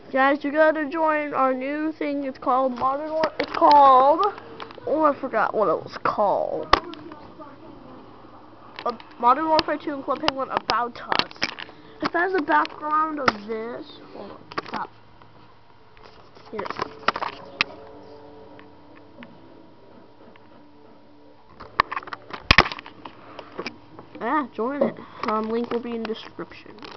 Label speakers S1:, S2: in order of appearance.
S1: Guys, you gotta join our new thing. It's called Modern Warfare. It's called. Oh, I forgot what it was called. Modern Warfare 2 and Club Penguin About Us. If that's the background of this. Hold on. Stop. Here. Join it. Link will be in description.